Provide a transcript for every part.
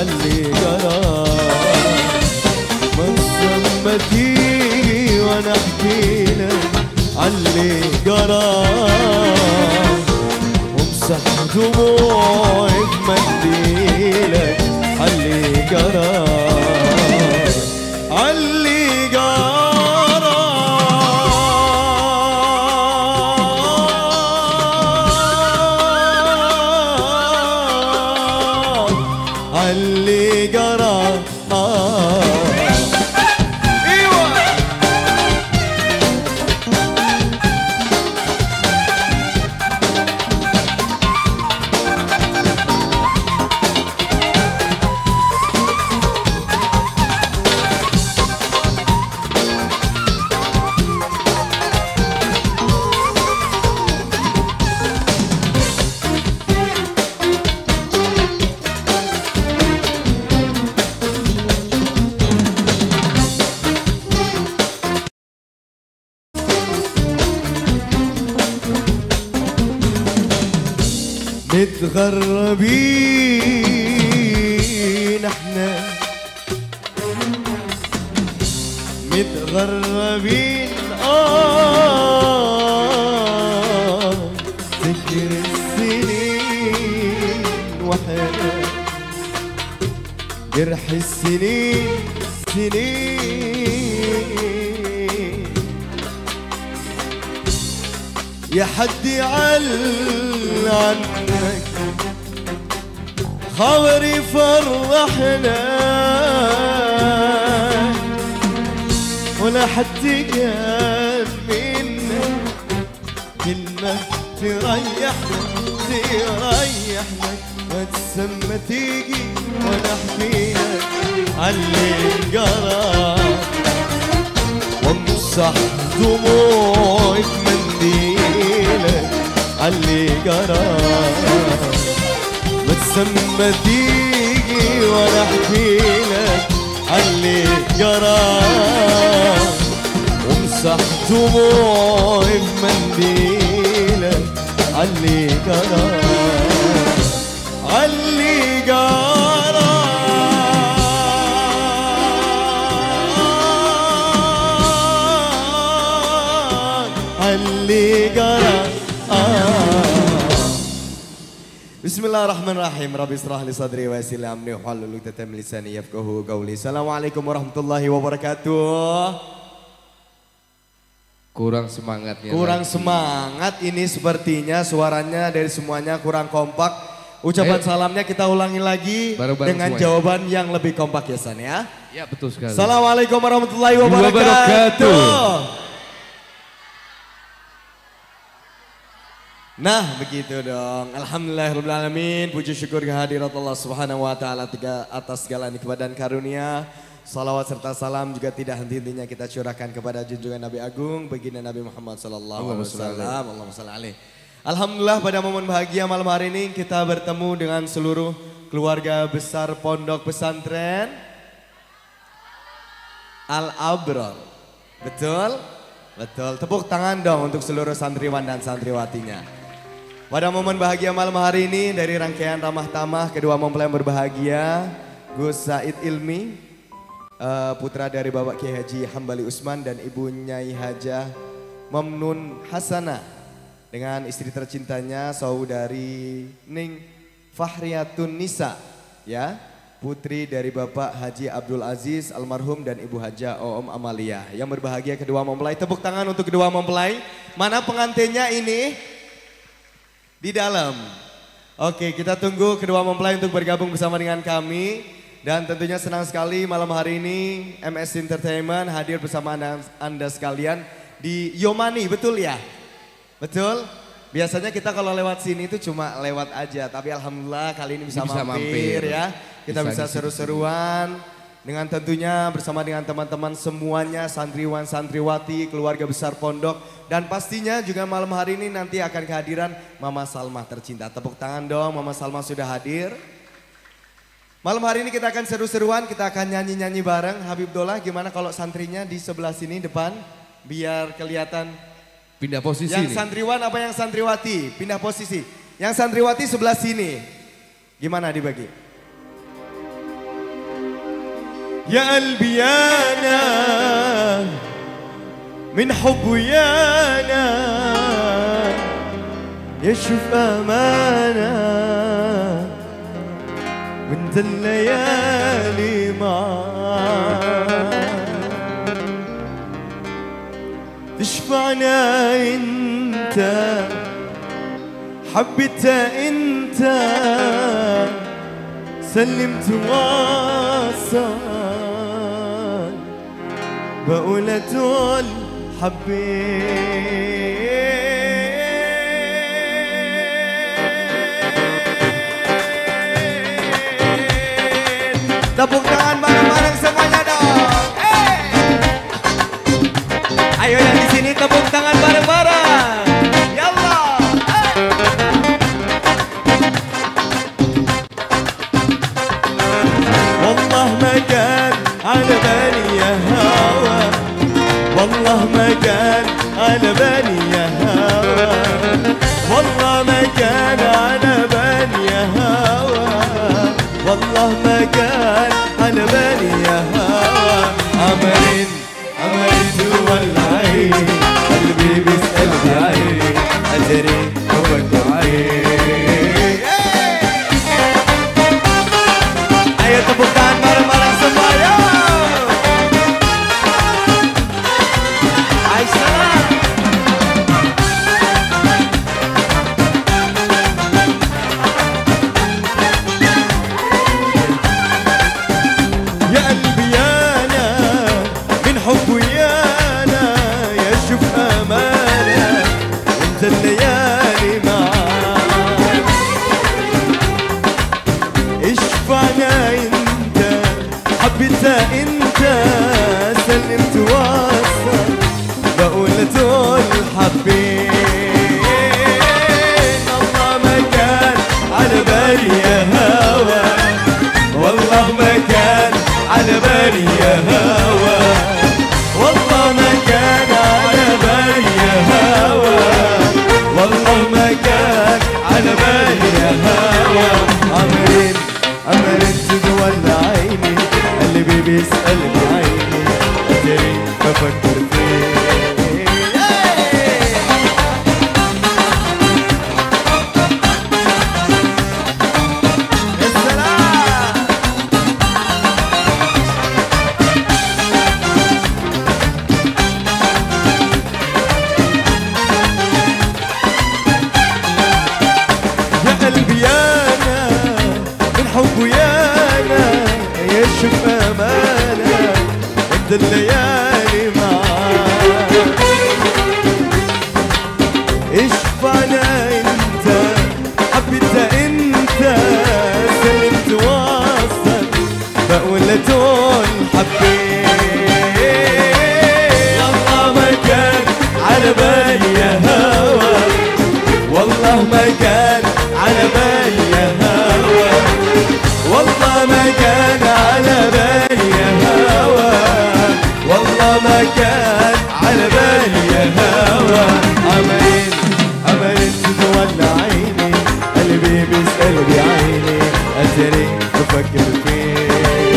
علي جرى. ما تيجي وانا احكي لك علي جرى، وامسح دموعي بمنديلك علي جرى. علي جرى علي جرى. متغربين احنا، متغربين ذكر السنين وحنا جرح السنين سنين. يا حد عنك خبر يفرحنا، ولا حد قال منا كلمة تريحنا تريحنا. وتسمى تيجي وانا احكي لك علي جرى، وامسح دموعي بمنديلك علي جرى. وتسمى تيجي وانا احكي لك علي جرى، وامسح دموعي بمنديلك علي جرى. علي جرى علي جرى. Bismillahirrahmanirrahim. Rabbi israh li sadri wa yassir li amri wahlul 'uqdatam min lisani yafqahu qawli. Assalamualaikum warahmatullahi wabarakatuh. Kurang semangatnya. Kurang semangat ini sepertinya, suaranya dari semuanya kurang kompak. Ucapan salamnya kita ulangi lagi dengan semuanya, jawaban yang lebih kompak ya San ya. Ya betul sekali. Assalamualaikum warahmatullahi wabarakatuh. Nah begitu dong. Alhamdulillahirrahmanirrahim. Puji syukur kehadirat Allah subhanahu wa ta'ala atas segala nikmat dan karunia. Salawat serta salam juga tidak henti-hentinya kita curahkan kepada junjungan Nabi Agung, baginda Nabi Muhammad sallallahu alaihi wasallam. Allahumma shalli alaihi. Alhamdulillah pada momen bahagia malam hari ini kita bertemu dengan seluruh keluarga besar Pondok Pesantren Al-Abrar. Betul? Betul. Tepuk tangan dong untuk seluruh santriwan dan santriwatinya. Pada momen bahagia malam hari ini dari rangkaian ramah tamah kedua mempelai yang berbahagia, Gus Said Ilmi, putra dari Bapak Kiai Haji Hambali Usman dan Ibu Nyai Hajah Mamnun Hasanah dengan istri tercintanya saudari Ning Fahriatun Nisa, ya, putri dari Bapak Haji Abdul Aziz almarhum dan Ibu Hajah Om Amalia. Yang berbahagia kedua mempelai, tepuk tangan untuk kedua mempelai. Mana pengantinnya ini? Di dalam. Oke, kita tunggu kedua mempelai untuk bergabung bersama dengan kami. Dan tentunya senang sekali malam hari ini MS Entertainment hadir bersama anda sekalian di Yomani, betul ya? Betul? Biasanya kita kalau lewat sini itu cuma lewat aja, tapi alhamdulillah kali ini bisa mampir ya. Kita bisa seru-seruan dengan tentunya bersama dengan teman-teman semuanya, santriwan, santriwati, keluarga besar pondok. Dan pastinya juga malam hari ini nanti akan kehadiran Mama Salma tercinta. Tepuk tangan dong, Mama Salma sudah hadir. Malam hari ini kita akan seru-seruan, kita akan nyanyi-nyanyi bareng. Habib Dola, gimana kalau santrinya di sebelah sini depan, biar kelihatan. Pindah posisi. Yang santriwan apa yang santriwati? Pindah posisi. Yang santriwati sebelah sini. Gimana dibagi? يا قلبي يانا من حب ويانا يشوف أمانة وانت الليالي معاك تشفعنا انت حبيتها انت سلمت واصل بقول دول حبيت tepuk tangan bareng-bareng semuanya dong. Ayo yang di sini tepuk tangan bareng-bareng. Yallah. والله ما كان على بالي يا هوا والله ما كان على بالي يا هوا والله ما كان على بالي يا هوا والله ما كان على بالي يا هوا أمرين جوا العين قلبي بيسأل بعيني أجري وبكي عيني ayo tepuk tangan bareng-bareng semuanya. Aisyah. يا قلبي يانا من حب ويانا يشوف أمانة وانت الليالي معاك اشفعنا انت حبيتها انت سلمت واصل بقول دول حبيت الله ما كان على بالي يا هوا والله ما كان على بالي يا هوا والله ما كان على بالي يا هوا والله ما كان على بالي يا هوا أمرين جوا عيني قلبي بيسأل بعيني أدري بفكر فيه يا سلام يا قلبي يانا من حب ويانا يشوف أمانة عند الليالي معاك اشفعنا انت حبيتها انت سلمت واصل بقول دول حبيت والله ما كان على بالي يا هوا والله ما كان على بالي يا هوا والله ما كان على بالي يا هوا والله ما كان على بالي يا هوا أمرين جوا عيني قلبي بيسأل بعيني أدري بفكر فيه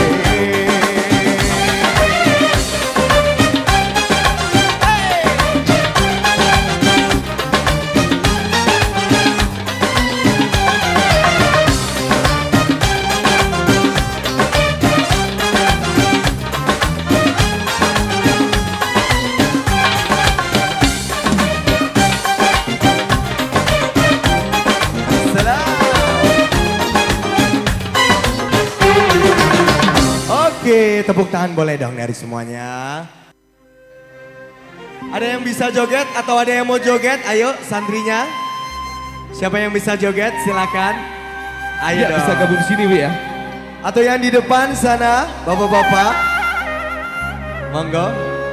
Oke, tepuk tangan boleh dong dari semuanya. Ada yang bisa joget atau ada yang mau joget? Ayo santrinya. Siapa yang bisa joget silakan. Ayo Ya, dong. bisa gabung sini, Wi ya. Atau yang di depan sana, bapak-bapak. Monggo.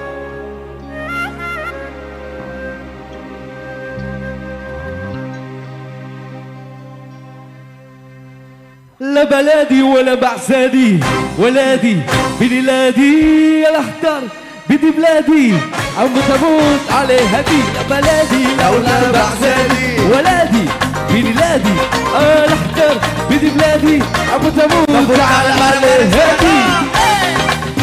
لا بلادي ولا بعسادي ولادي بلادي الاحتر بدي بلادي عم تموت عليها دي لا بلادي لولا بعسادي ولادي بلادي الاحتر بدي بلادي عم تموت عليها دي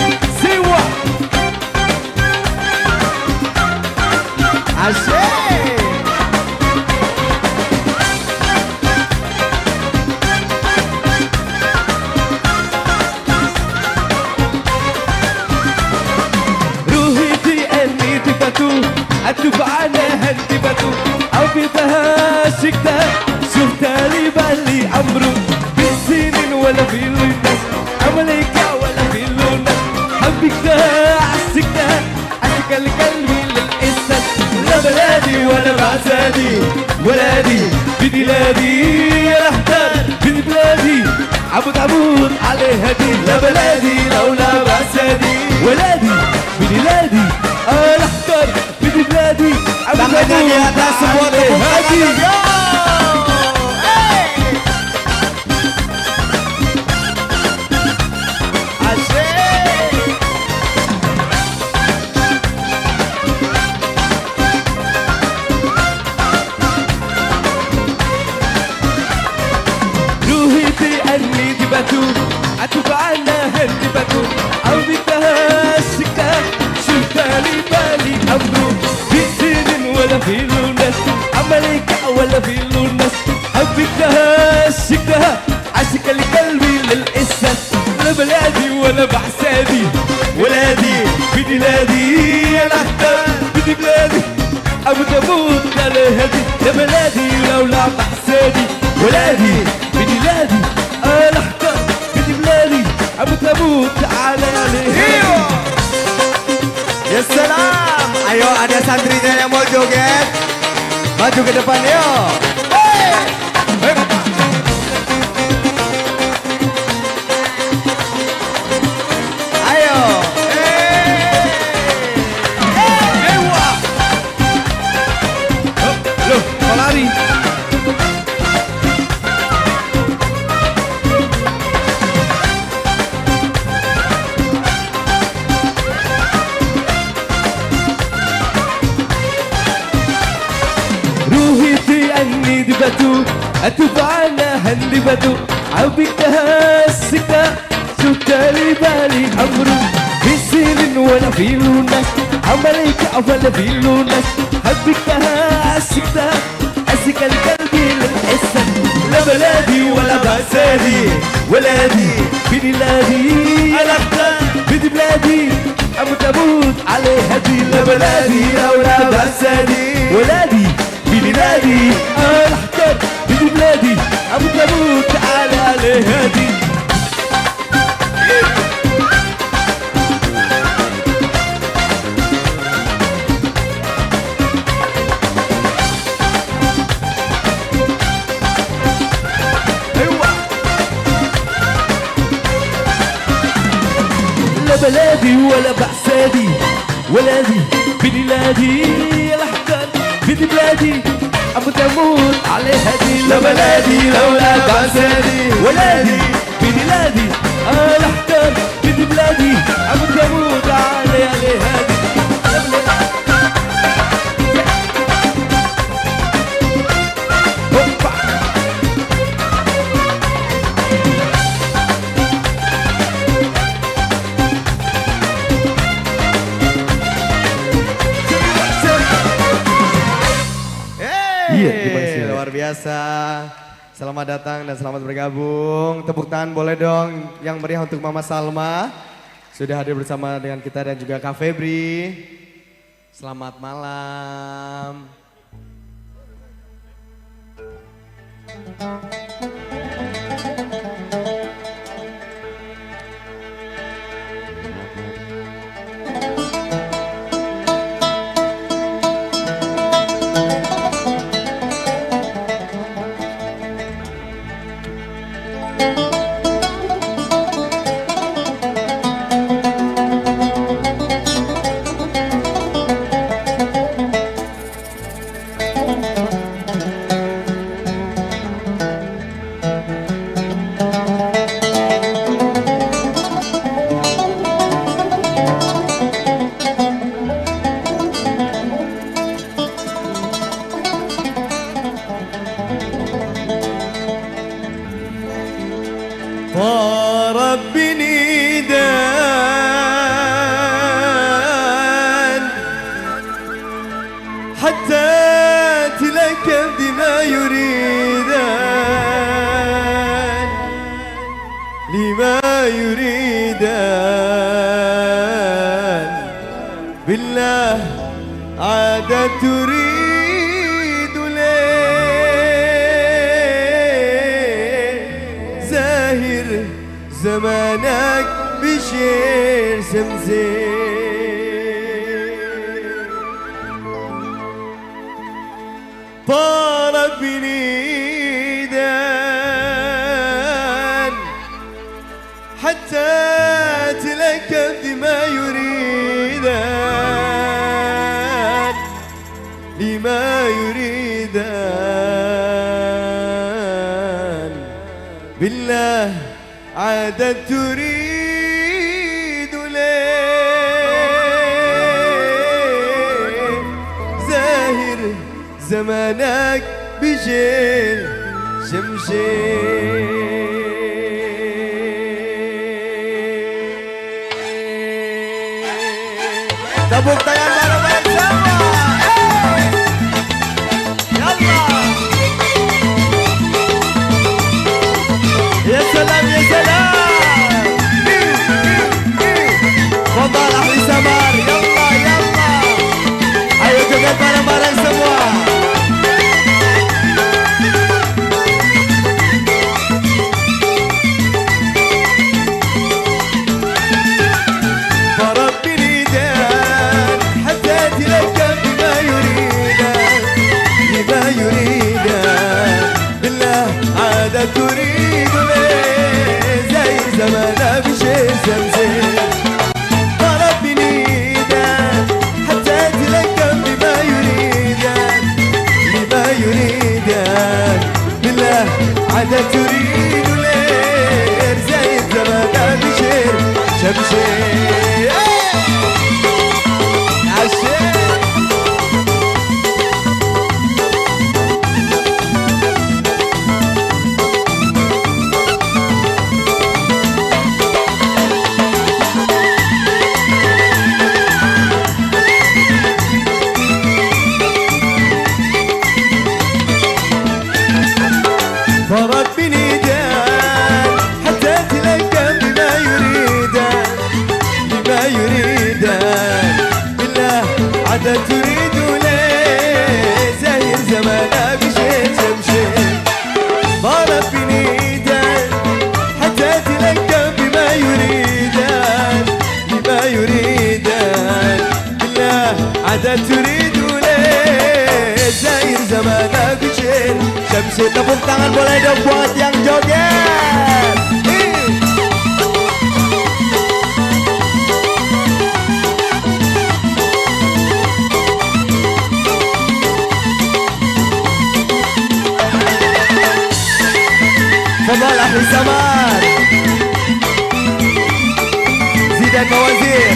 عمود عمود عليه هدي لبلادي لولا بأسادي ولادي بلادي أنا أحضر بدي بلادي عمود عمود عليه هدي أتوب عنا هندبتو أو بكها السكة شلت لي بالي أمرو في سنين ولا في لونس أمريكا ولا في لونس أبكها السكة عشق لقلبي للإسس لا بلادي ولا بعسادي ولادي بدي بلادي أنا أختار بدي بلادي أبو تموت على هدي يا بلادي لولا بعسادي ولادي بدي بلادي أنا أختار بلادي أبو تموت على Iyo. Ya salam. Ayo ada santrinya yang mau joget. Maju ke depan yuk. Hey. Hey, Bapak. Ayo. Hey. Hey. Wah. Loh, kok lari? أتوب عنا هندبتو عبكها السكة شفت لي بالي أمرو في سنين ولا في لونس أمريكا ولا في لونس حبكها السكة أسك القلبي للحسن لا بلادي ولا بأسادي ولادي بدي بلادي أنا بدي بلادي أموت أموت عليه هدي لا بلادي ولا بأسادي ولادي بلادي أنا أحتاج بدي بلادي أموت أموت على هادي لا بلادي ولا بعسادي ولادي بلادي أنا أحتاج بدي بلادي أموت أموت على هدي لا بلادي لولا بعسادي ولادي بلادي أنا أحتاج بدي بلادي أموت أموت على هدي Luar biasa. Selamat datang dan selamat bergabung. Tepuk tangan boleh dong yang meriah untuk Mama Salma. Sudah hadir bersama dengan kita dan juga Kak Febri. Selamat malam. بالله عادة تريد ليه زاهر زمانك بشير زمزم طالب بنيدان حتى تلك بما يريدان بما يريدان بالله عادت تريد ليه زاهر زمانك بجيل شمشير tepuk tangan bareng-bareng semua. Yallah. Ya salam ya salam. Fadal ahli Samar. Yallah yallah. Ayo joget bareng-bareng semua. تريد ليه زاير زمانه بشي زمزم طلب بنيدان حتى تلقم بما يريدان بما يريدان بالله عادة تريد ليه زاير زمانه بشي شمشير عشير فرق بنيدان حتى تلقى بما يريدان بما يريدان بالله عادة تريد ليه زاهر زمانه بشي شمشير فرق بنيدان حتى تلقى بما يريدان بما يريدان بالله عادة تريد ليه زاهر زمانه بشي Syamsi, tepuk tangan boleh dong buat yang joget. Fadal ahli Samar Zidan Mawazir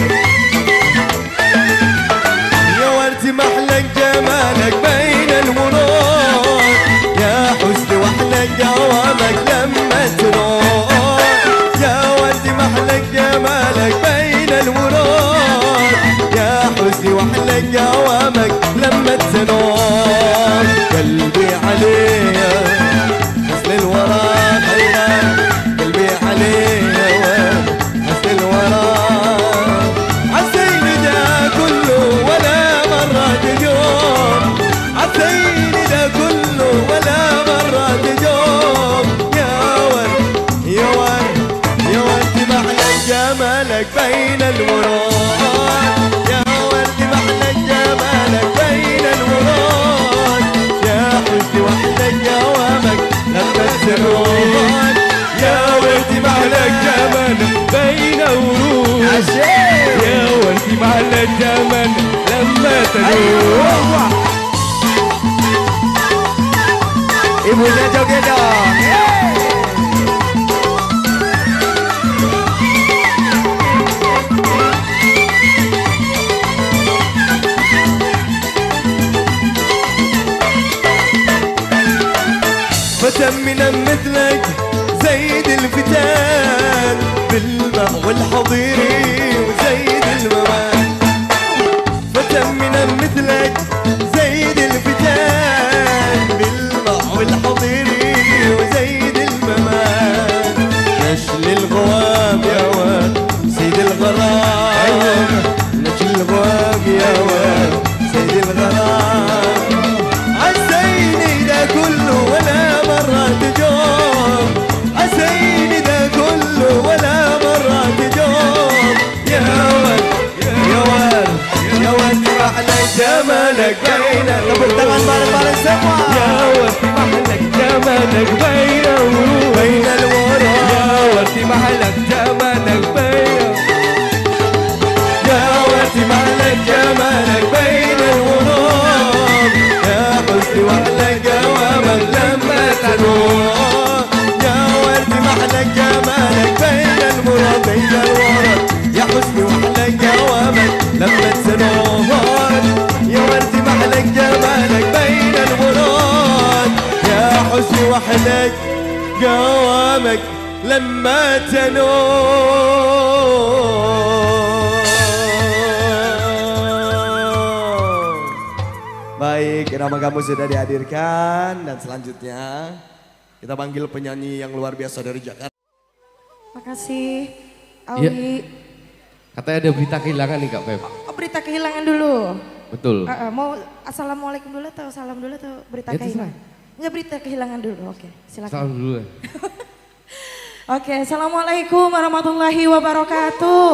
يا وردي محلك جمالك بين الورود يا حسني واحلى جوامك لما تروح يا وردي محلك جمالك بين الورود يا حسني واحلى جوامك لما تروح قلبي عليه حسن الورى خيرا قلبي عليه حسن الورى عسيني ده كله ولا مرة تجوم عسيني ده كله ولا مرة تجوم يا ورد يا ورد يا ورد محلى جمالك بين الورود يا ورد محلى جمالك بين الورود يا حسني واحلى جوامك لما تروح يا ورد محلى جمالك بين الورود يا ورد محلى جمالك لما تروح Ibunya joget dong. فتمنا مثلك زيد الفتان بالماء والحضيري وزيد المواد فتمنا مثلك زيد الفتان بالماء والحضيري وزيد الممات نشل الغوام يا واد سيد الغرام نشل الغوام يا واد سيد الغرام عسيني ده كله ولا مرة تجوم عسيني ده كله ولا مرة تجوم يا واد يا واد يا واد محلى جمالك بين tepuk tangan bareng-bareng semua يا واد محلك جمالك بين الورود يا واد محلك جمالك أيامك لما تنوم. Baik, nama kamu sudah dihadirkan dan selanjutnya kita panggil penyanyi yang luar biasa dari Jakarta. Makasih, Awi. Ya. Katanya ada berita kehilangan nih Kak Feb. Oh, berita kehilangan dulu. Betul. Mau assalamualaikum dulu atau salam dulu atau berita Ya, kehilangan? Enggak, berita kehilangan dulu. Oke, silakan. Salam dulu ya. Oke, assalamualaikum warahmatullahi wabarakatuh.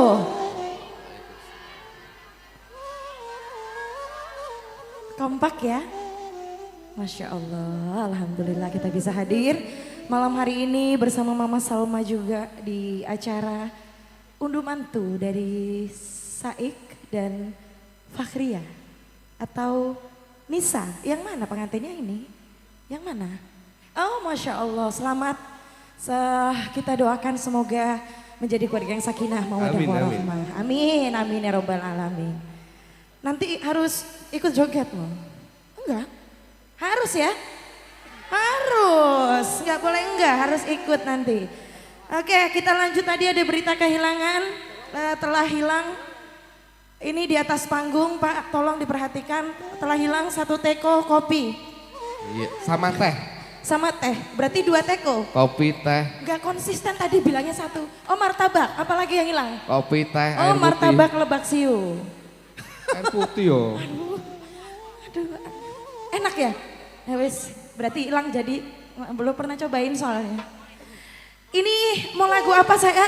Kompak ya. Masya Allah, alhamdulillah kita bisa hadir malam hari ini bersama Mama Salma juga di acara unduh mantu dari Saik dan Fakhria atau Nisa. Yang mana pengantinnya ini? Yang mana? Oh, Masya Allah, selamat. Kita doakan semoga menjadi keluarga yang sakinah mawaddah warahmah. Amin, amin ya robbal alamin. Nanti harus ikut joget loh. Enggak? Harus ya? Harus, nggak boleh enggak, harus ikut nanti. Oke, kita lanjut. Tadi ada berita kehilangan, telah hilang. Ini di atas panggung Pak, tolong diperhatikan. Telah hilang 1 teko kopi. Iya, sama teh. Sama teh, berarti 2 teko. Kopi, teh. Gak konsisten tadi bilangnya 1. Oh, martabak, apalagi yang hilang? Kopi, teh, air Oh, putih. martabak lebak siu. Air putih yo. Aduh, enak ya? Ya wis, berarti hilang jadi belum pernah cobain soalnya. Ini mau lagu apa sayang?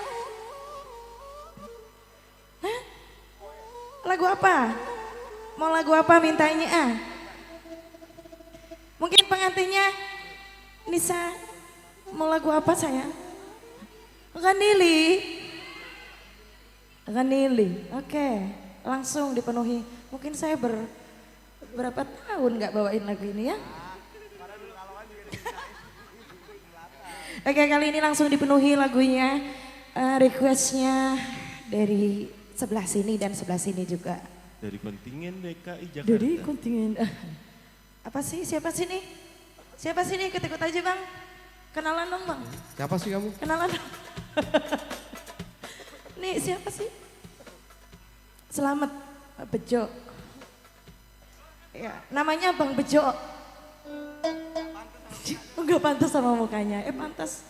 Hah? Lagu apa? Mau lagu apa mintanya ah? Mungkin pengantinnya Nisa mau lagu apa sayang? Ghanili. Oke, langsung dipenuhi. Mungkin saya berapa tahun nggak bawain lagu ini ya? Oke, kali ini langsung dipenuhi lagunya, requestnya dari sebelah sini dan sebelah sini juga. Dari kontingen DKI Jakarta. Dari kontingen. Apa sih? Siapa sih nih? Siapa sih nih? Ikut-ikut aja bang. Kenalan dong bang. Siapa sih kamu? Kenalan dong. Nih siapa sih? Selamat Bejo. Ya, namanya Bang Bejo. Enggak pantas sama mukanya. Pantas.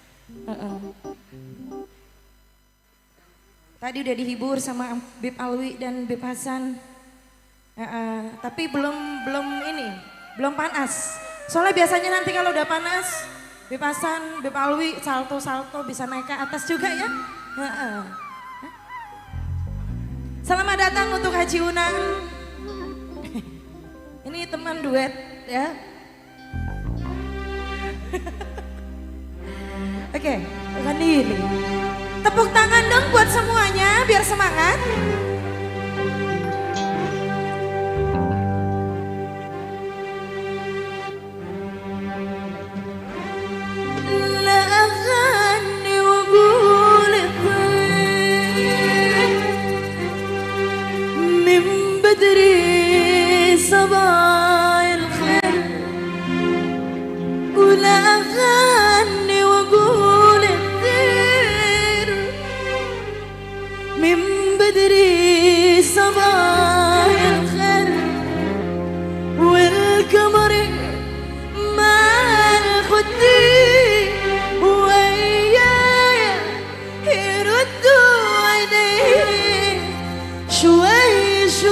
Tadi udah dihibur sama Bib Alwi dan Bib Hasan. Tapi belum panas. Soalnya biasanya nanti kalau udah panas, Bib Hasan, Bib Alwi salto-salto bisa naik ke atas juga ya. Selamat datang untuk Haji Unang. Ini teman duet ya. Oke, Ghanili. Tepuk tangan dong buat semuanya biar semangat. بدري صباح الخير ولا أغني وأقول الخير من بدري صباح الخير والقمر مع الخدي وياي يردوا عينيه شوي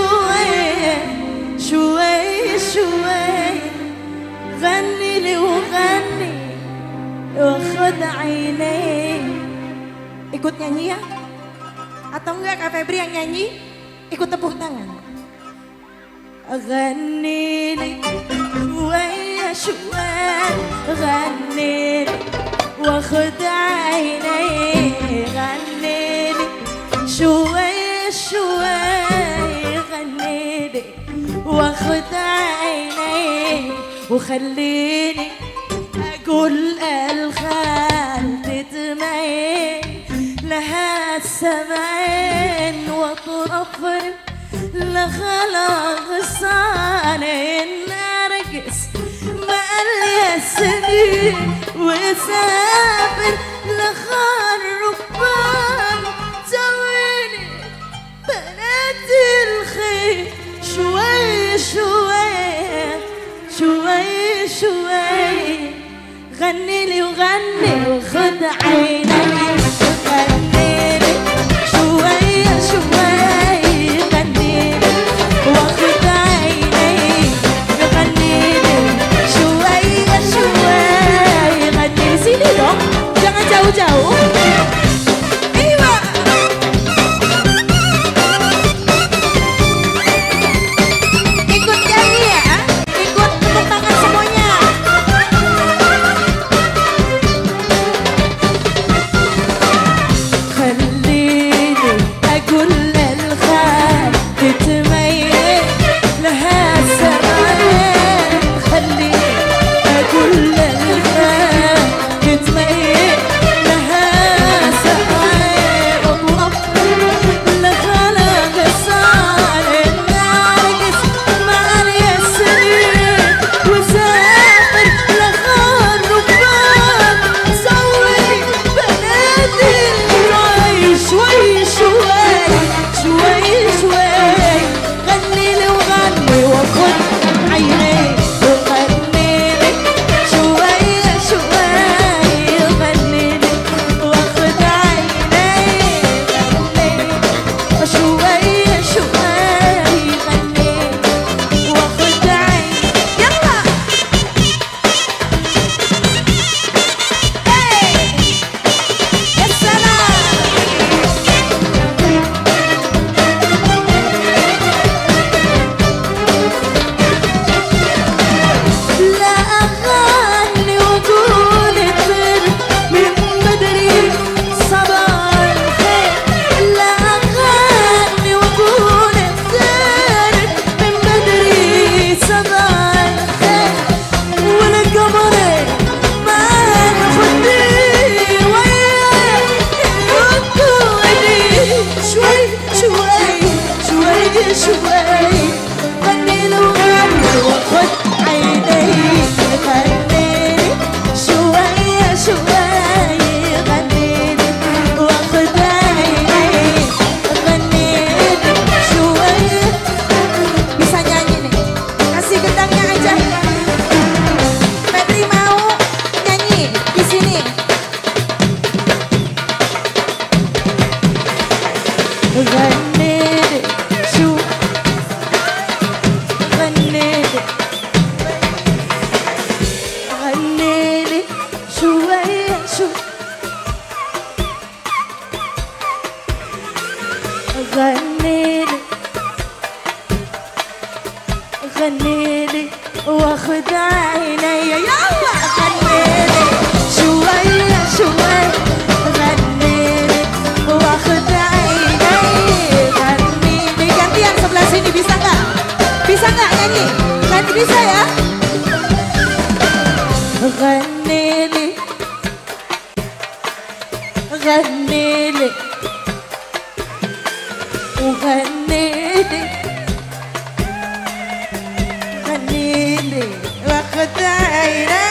شوي غني لي وغني وخد عيني. Ikut nyanyi ya? Atau enggak Kak Febri yang nyanyi? Ikut tepuk tangan. غني لي شوي غني لي وخد عيني غني لي شوي غني لي واخد عيني وخليني اقول الخال تتمين لها السمعين واطرفن لخلق الصانين ارقص مع السنين وساب وسافر لخان ربان زويني بنات الخير شوي شوي شوي شوي غني لي وغني وخد عيني غني لي شوي شوي غني لي واخد عيني غني لي شوي شوي غني لي sini dong jangan jauh-jauh. غنيلي واخد عيني يلا غنيلي شوية شوي غنيلي واخد عيني غنيلي gantian sebelah sini bisa nggak nyanyi kan bisa ya غنيلي غنيلي وغنيلي غنيلي واخد عيني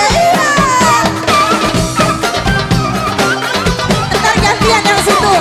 ntar gantian yang situ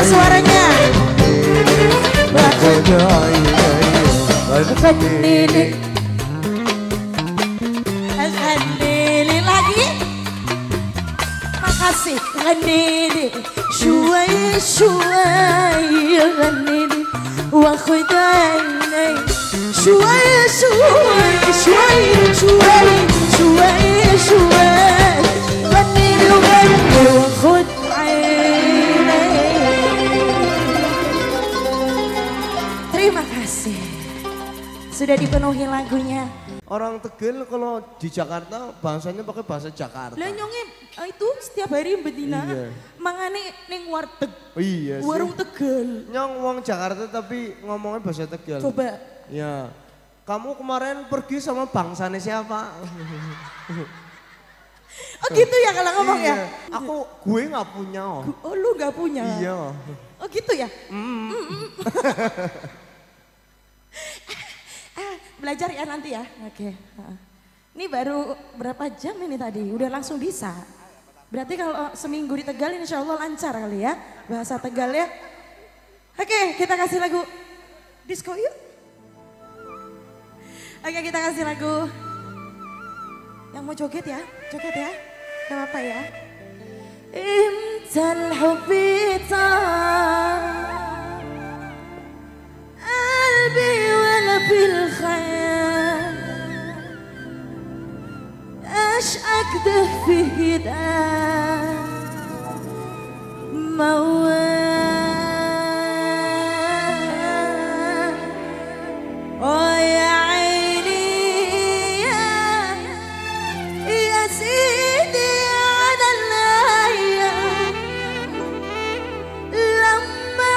suaranya. Ghanini lagi. Makasih. Ghanini شوي شوي غنيني واخد عيني شوي شوي شوي شوي شوي شوي غنيني وغني واخد عيني. Terima kasih sudah dipenuhi lagunya. Orang Tegal kalau di Jakarta bahasanya pakai bahasa Jakarta. Lah nyonge itu setiap hari betina Iya. mangane ning warteg. Iya sih. Warung Tegal. Nyong wong Jakarta tapi ngomongnya bahasa Tegal. Coba. Ya. Kamu kemarin pergi sama bangsane siapa? Oh gitu ya kalau ngomong ya? Iya. Gue nggak punya. Oh lu nggak punya? Iya. Oh gitu ya? Belajar ya nanti ya? Oke. Ini baru berapa jam ini tadi? Udah langsung bisa. Berarti kalau seminggu di Tegal insya Allah lancar kali ya? Bahasa Tegal ya? Oke, kita kasih lagu disco yuk. Oke, kita kasih lagu yang mau joget ya? Joget ya? Gak apa-apa ya? Imtal hubita قلبي ولا في الخيال ايش اكده في ده موال يا عيني يا سيدي على الايام لما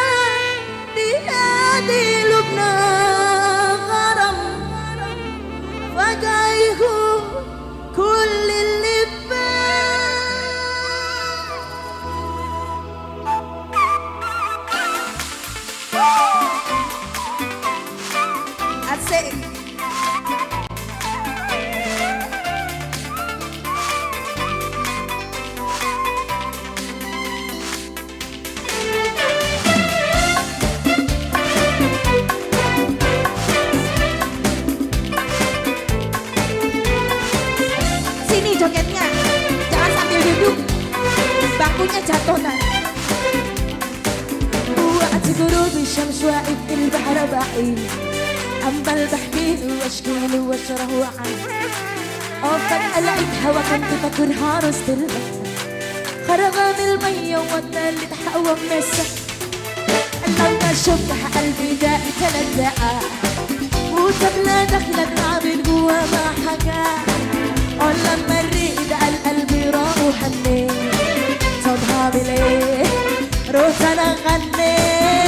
دي لبنى غرام فجايه كل اللي asik. Sini jogetnya, jangan sambil duduk, bangkunya jatuh nanti. وقت غروب الشمس واقف في البحر بعيد عمال بحكي واشكي له واشره عنه فجأة لقيت هوا كنت فاكرها رصد البحر خرج من المية وودى اللي تحقق مسح لما شفتها قلبي داق 3 دقايق وتبلى دخلت عامل جوا ما حكى ولما الريق قال قلبي راح وحنيت طب هعمل ايه روح انا غنيت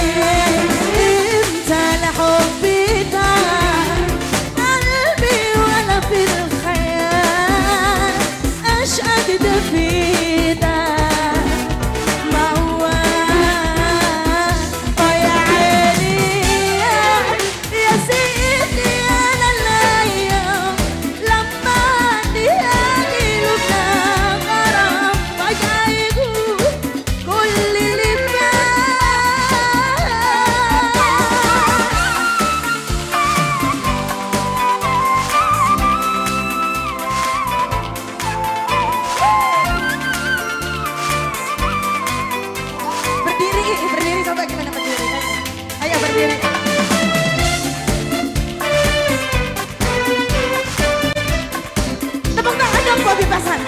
انت لحبي ده قلبي ولا في الخيال ايش اجد في ده موال يا عيني يا سيدي انا الايام لما نهاجي لبنى غرام فجأة يقول كل اللي berdiri coba gimana berdiri? Ayo berdiri. Tepuk tangan dong Bobby Pasan.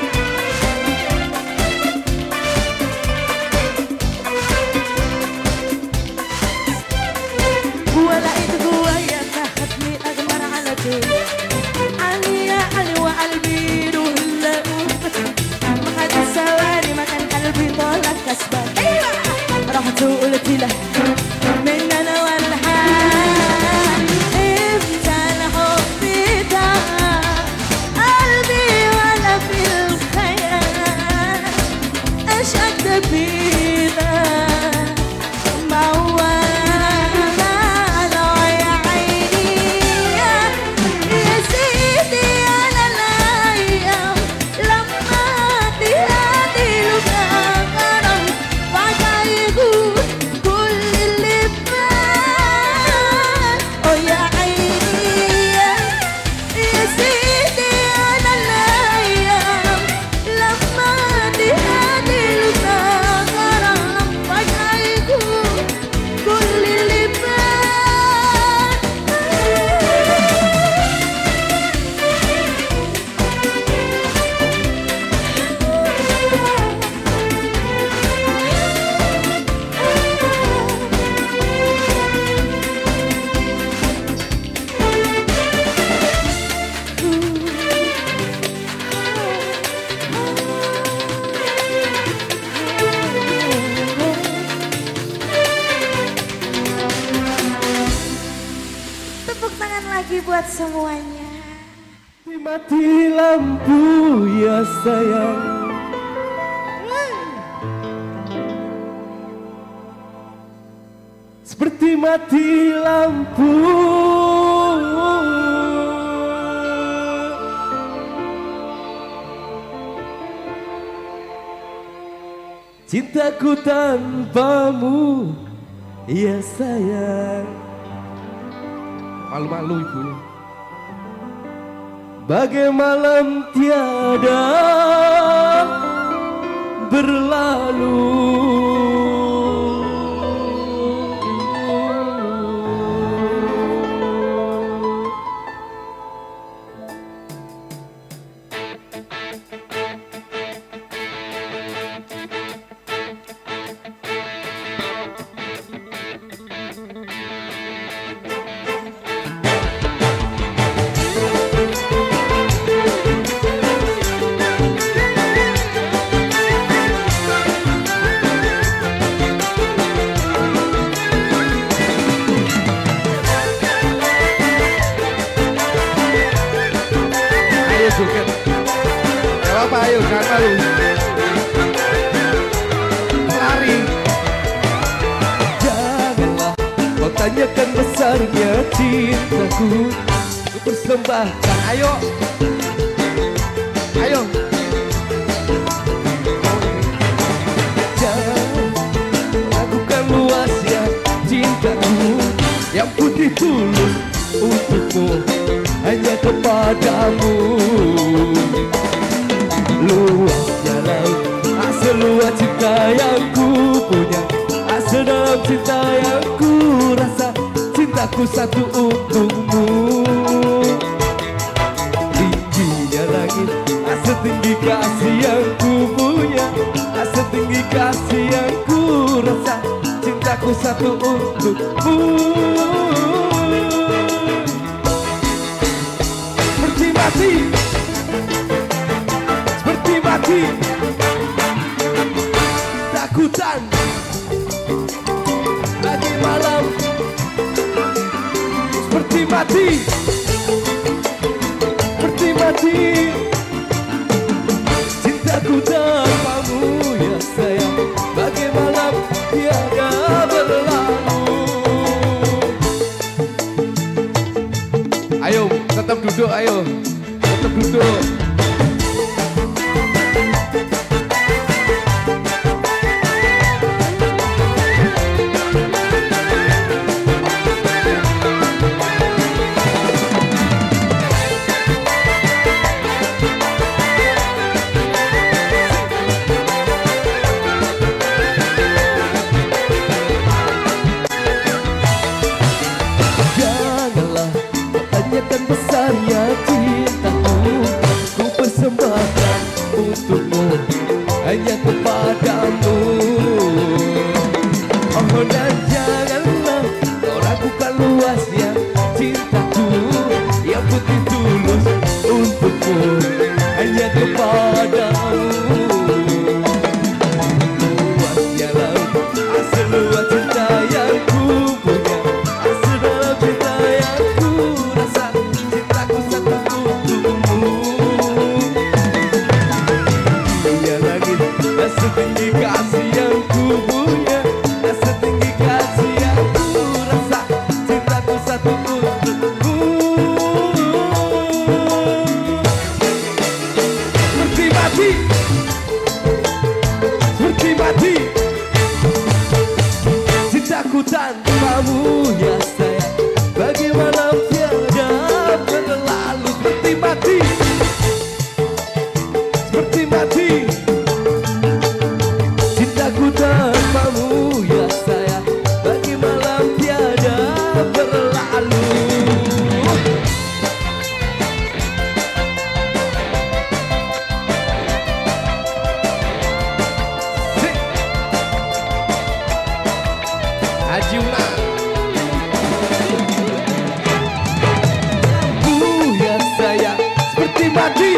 Gua laqيت جوايا تاخدني اجمر على طول علي يا علي وقلبي له ما خد الثواني ما كان قلبي طالع كسبان رحت وقلت له من انا ولا حال امتى الحب ده قلبي ولا في الخيال ايش اكتب ده موال يا عيني يا سيدي انا الايام لما تهادي لبنى غرام فجأة يقول buat semuanya. Mati lampu ya sayang. Seperti mati lampu. Cintaku tanpamu ya sayang. Malu-malu ibu. Bagai malam tiada berlalu. Ayo, jangan malu. Lari. Janganlah kau tanyakan besarnya cintaku. Ku persembahkan. Ayo. Ayo. Jangan ragukan luasnya cintaku yang putih tulus untukmu, hanya kepadamu. Luasnya laut, seluas cinta yang ku punya, dalam cinta yang ku rasa, cintaku satu untukmu. Tingginya langit, setinggi kasih yang ku punya, setinggi kasih yang ku rasa, cintaku satu untukmu. Seperti mati, seperti mati, takutan lagi malam. Seperti mati, seperti mati, cintaku tanpamu ya sayang, bagai malam tiada berlalu. Ayo tetap duduk, ayo tetap duduk. Besarnya cintaku, ku persembahkan untukmu, hanya kepadamu. Oh, dan janganlah kau ragukan luasnya cintaku yang putih tulus untukmu, hanya kepadamu. Luasnya laut, seluas cinta yang ku punya, sedalam cinta yang ku rasa, cintaku satu untukmu. Tingginya langit, setinggi kasih yang ku punya, setinggi kasih yang ku rasa, cintaku satu untukmu. Seperti mati, seperti mati, cintaku tanpamu ya sayang, bagi malam tiada berlalu. Seperti mati, seperti mati, cintaku tanpamu ya sayang, bagi malam tiada berlalu. Sik. Haji Unang. Ya sayang, seperti mati,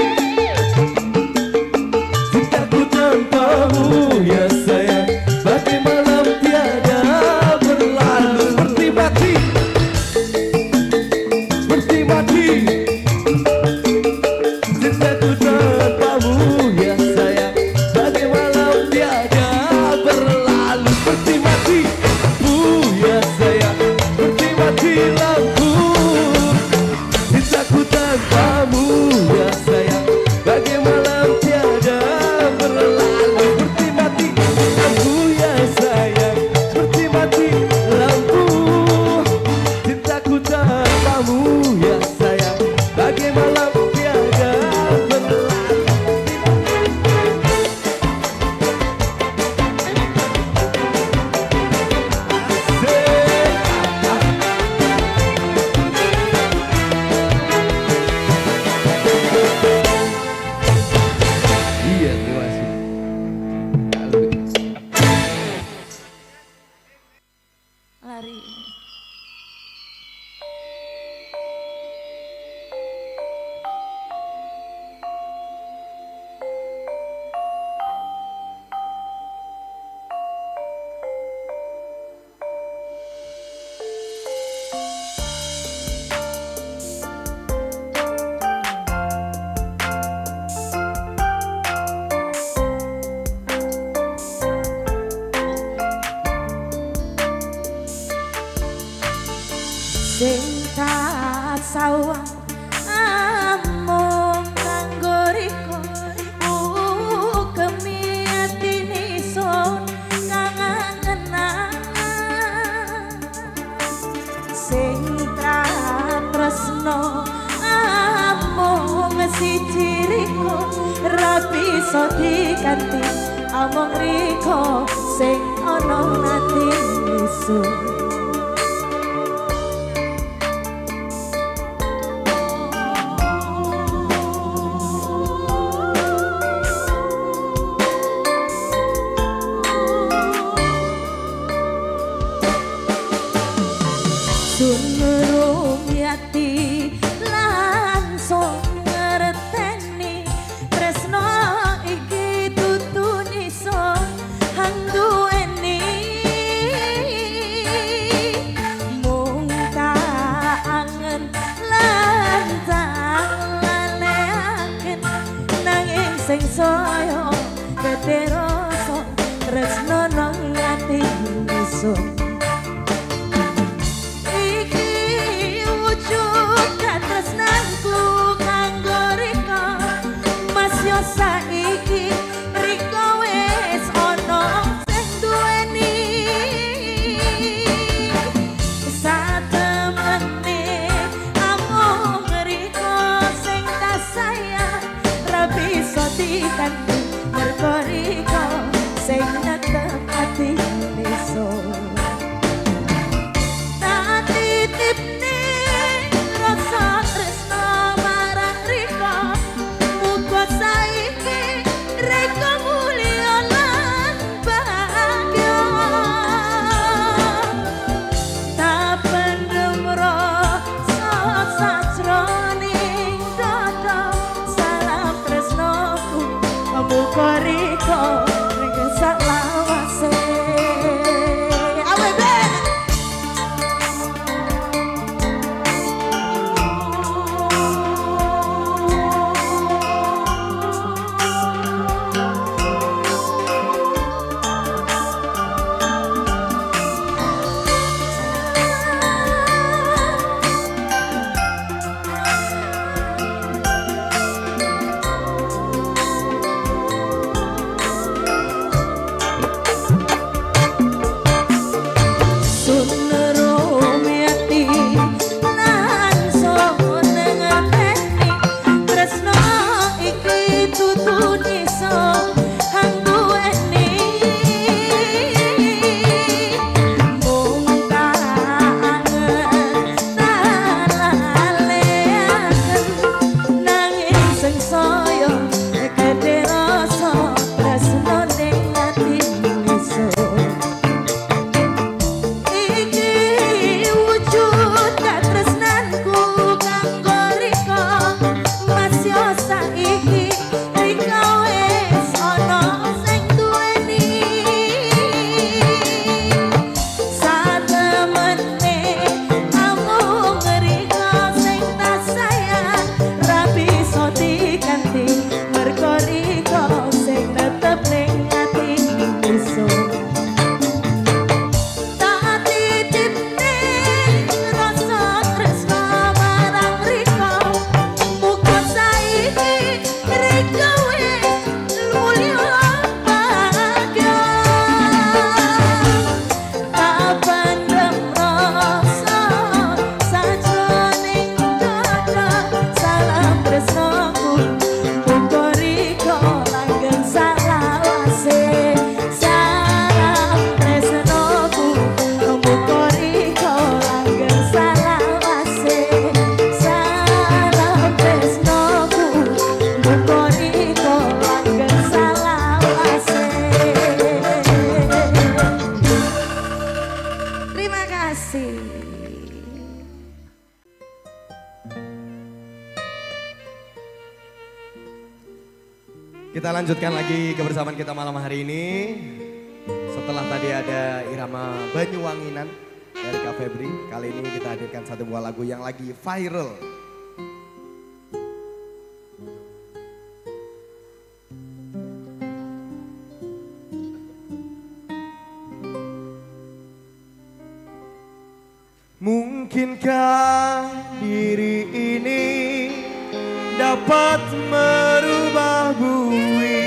cintaku tanpamu ya sayang, bagi malam tiada berlalu. Seperti mati, seperti mati, sing tak sawang amung kanggo riko kemi atine son kangen sing tak tresno amung siji riko rapi so diganti amung riko sing ana nate isun sing saya keteroso tresno nang ati isun iki wujud katresnanku kanggo riko mas yo saiki riko wis ana sing duweni satemene amung riko sing tak sayang rapi diganti mergo riko sing netep ati isun tak titipne rasa tresno marang riko muga saiki riko mulya lan bahagia tak pendem rasa sajroning dada salam tresnoku muga riko ning salawase Kita lanjutkan lagi kebersamaan kita malam hari ini. Setelah tadi ada irama Banyuwanginan dari Kak Febri, kali ini kita hadirkan satu buah lagu yang lagi viral. Mung Mungkinkah diri ini dapat merubah bumi?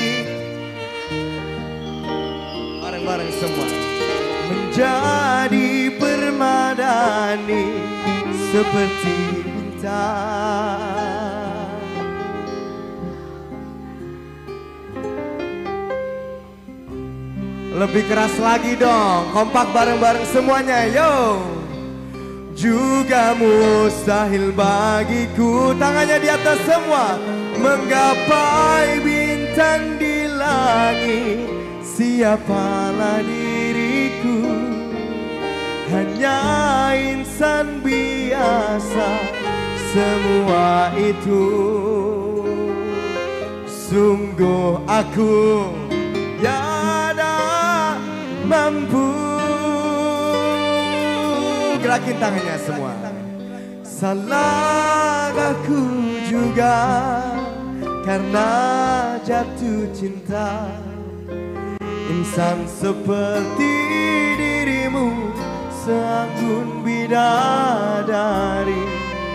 Bareng-bareng semua. Menjadi permadani seperti bintang. Lebih keras lagi dong, kompak bareng-bareng semuanya, yo. Juga mustahil bagiku, tangannya di atas semua, menggapai bintang di langit. Siapalah diriku, hanya insan biasa. Semua itu sungguh aku tiada mampu. Gerakin tangannya semua. Salah aku juga karena jatuh cinta. Insan seperti dirimu, seanggun bidadari.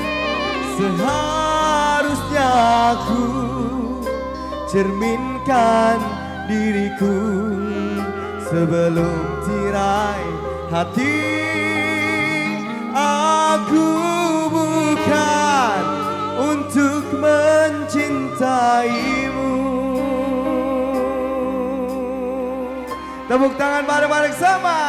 Seharusnya aku cerminkan diriku sebelum tirai hati. Aku bukan untuk mencintaimu. Tepuk tangan bareng-bareng sama.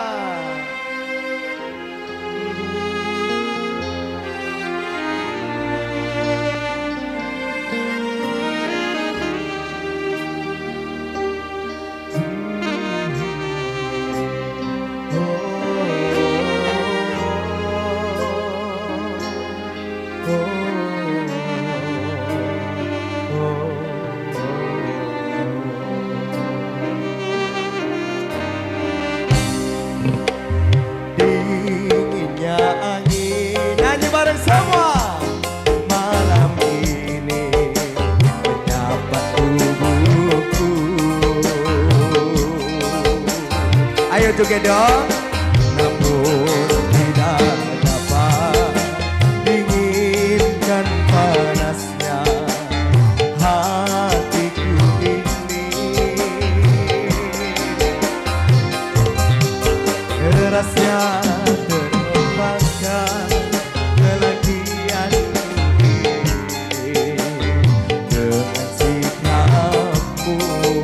Juga dong, namun tidak dapat dinginkan panasnya hatiku ini. Derasnya terlepaskan kelakian ini dengan sikapmu.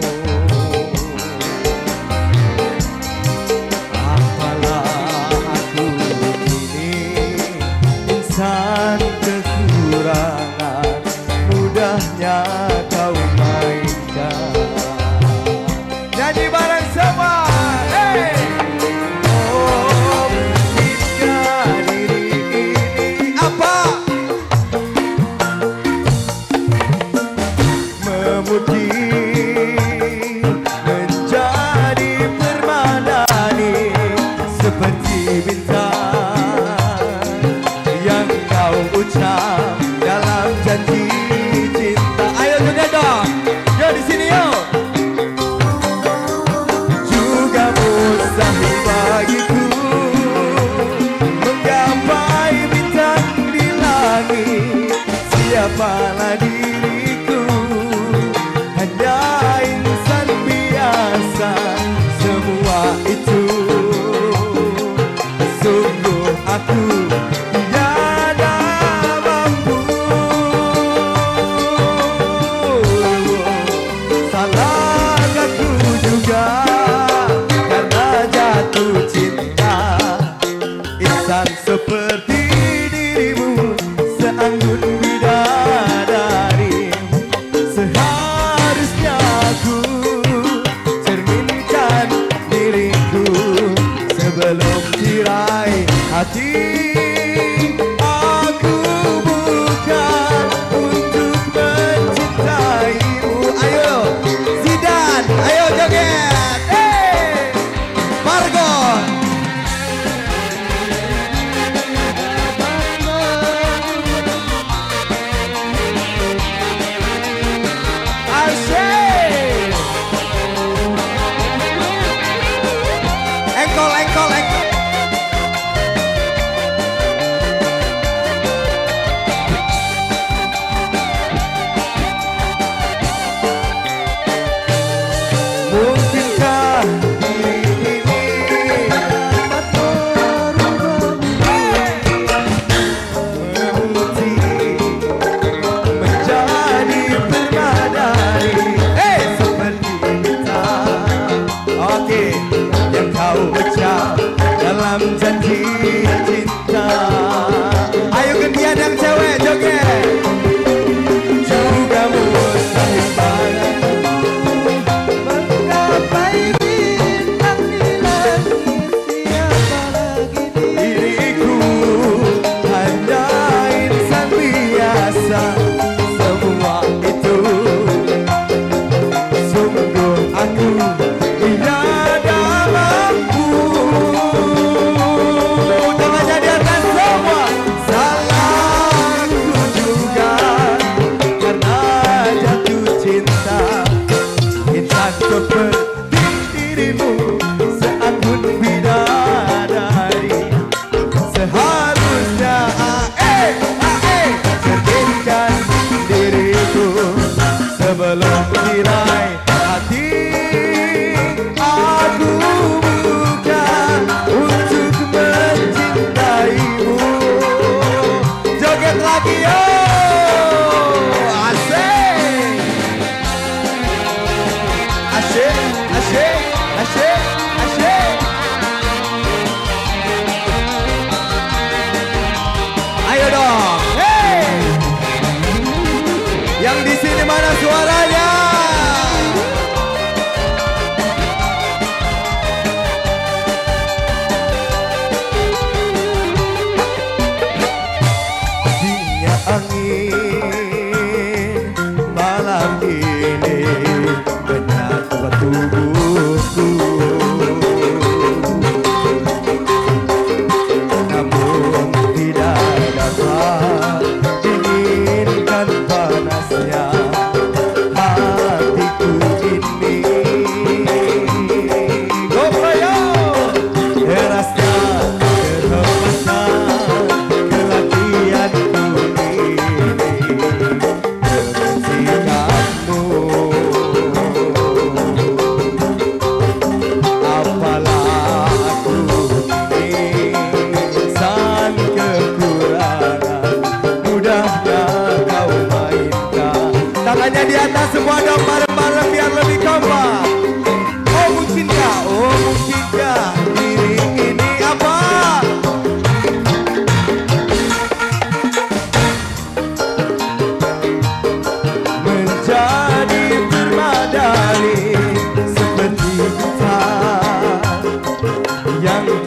Insan kekurangan mudahnya kau mainkan. Nyanyi bareng semua, hey! Oh, jika diri ini apa? Memutih menjadi permadani seperti bintang ucap dalam janji cinta. Ayo juga dong, yo di sini yo. Juga mustahil bagiku menggapai bintang di langit. Siapalah diriku, hanya insan biasa. Semua itu sungguh aku seperti dirimu, seanggun bidadari. Seharusnya aku cerminkan diriku sebelum tirai hati. Aku bukan untuk mencintaimu. Ayo Zidan, ayo joget, hey! Margot.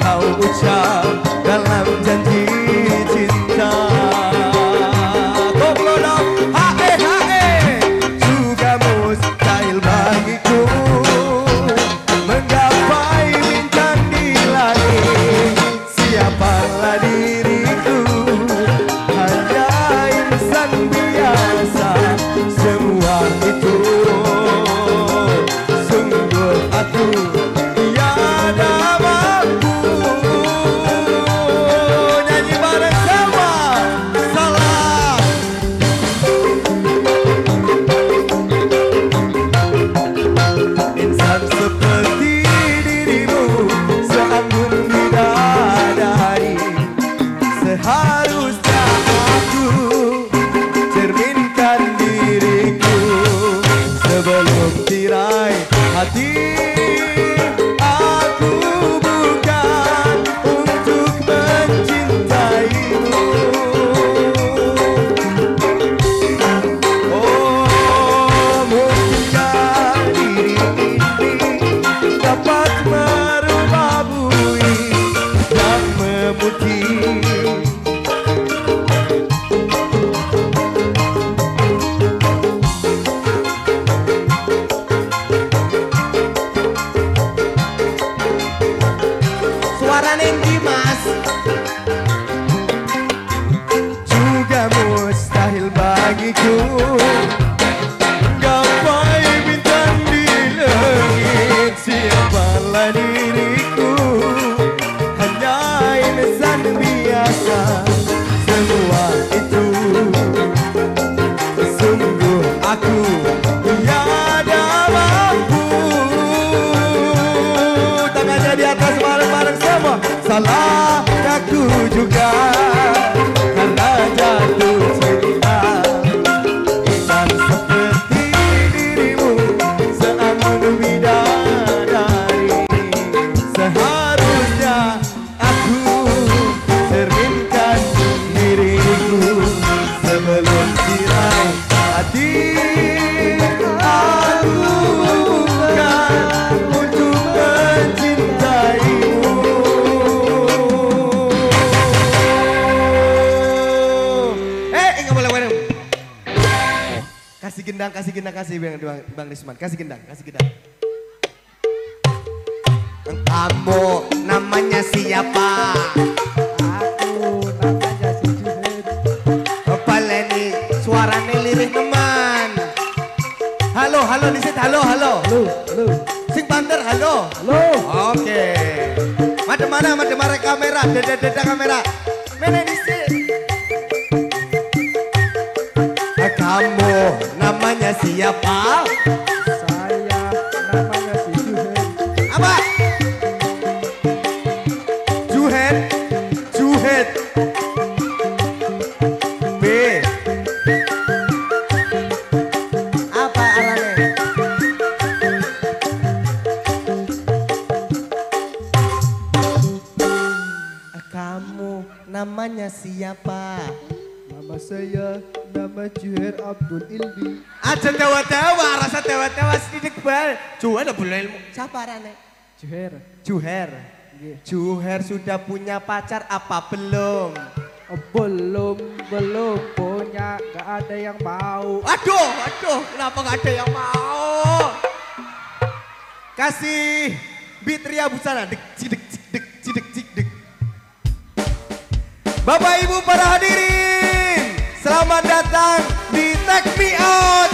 kau ucap dalam janji cinta. Koplodok, hae hae, juga mustahil bagiku menggapai bintang di langit. Siapalah diriku, hanya insan biasa. Semua itu sungguh aku tiada mampu. Nyanyi bareng sama, salah. Insan seperti dirimu seanggun bidadari, seharusnya aku cerminkan diriku sebelum tirai hati. Aku bukan untuk mencintaimu. Oh, mungkinkah diri ini dapat merubah bui dan memutih. Suara Nenggi Mas, juga mustahil bagiku gapai bintang di langit. Siapalah diriku, hanya insan biasa. Semua itu sungguh aku tiada mampu. Tangannya di atas bareng-bareng semua. Salah aku juga karena jatuh cinta. Insan seperti dirimu seanggun bidadari, seharusnya aku cerminkan diriku sebelum tirai hati. Aku bukan untuk mencintaimu. Enggak boleh bareng. Kasih gendang, kasih gendang, kasih Bang Risman, kasih gendang, kasih gendang. Kamu namanya siapa? Aku namanya si Juhen. Kepala nih, suaranya lirih teman. Halo, halo di situ, halo, halo. Halo. Sing banter, halo. Halo. Oke. Madem kamera, dada kamera. Mana di sini? Kamu namanya siapa? Saya namanya si Juhen. Apa? Juhet. B. Apa arane? Kamu namanya siapa? Nama saya nama Juher Abdul Ilmi. Aja tewa-tewa, rasa tewa-tewa sedikit bal. Juher ada boleh ilmu. Siapa arane? Juher. Juher. Nggih. Juher sudah punya pacar apa belum? Belum punya, gak ada yang mau. Aduh, kenapa gak ada yang mau? Kasih beat Ria Busana. Dek, cidek, cidek. Bapak Ibu para hadirin, selamat datang di Take Me Out.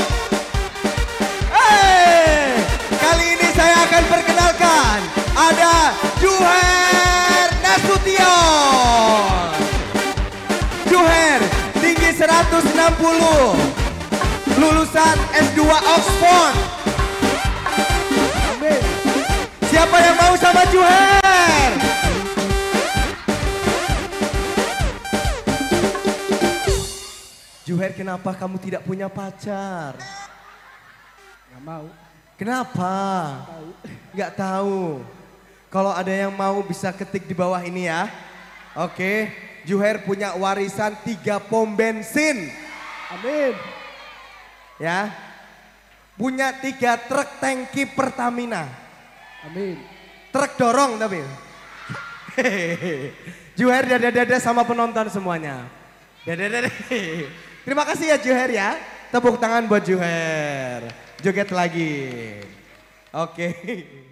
Kali ini saya akan perkenalkan ada Juher Nasution. Juher tinggi 160, lulusan S2 Oxford. Amin. Siapa yang mau sama Juher? Juher, kenapa kamu tidak punya pacar? Gak mau. Kenapa? Nggak tahu. Kalau ada yang mau bisa ketik di bawah ini ya. Oke, Juher punya warisan 3 pom bensin. Amin. Ya. Punya 3 truk tangki Pertamina. Amin. Truk dorong tapi. Juher dada-dada sama penonton semuanya. Dada-dada. Terima kasih ya Juher ya. Tepuk tangan buat Juher. Joget lagi. Oke.